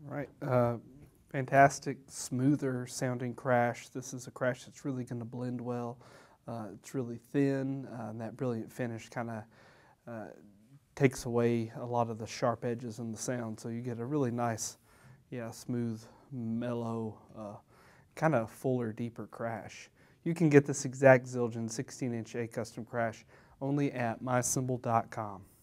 All right, fantastic, smoother sounding crash. This is a crash that's really going to blend well. It's really thin, and that brilliant finish kind of takes away a lot of the sharp edges in the sound, so you get a really nice, smooth, mellow, kind of fuller, deeper crash. You can get this exact Zildjian 16-inch A custom crash only at mycymbal.com.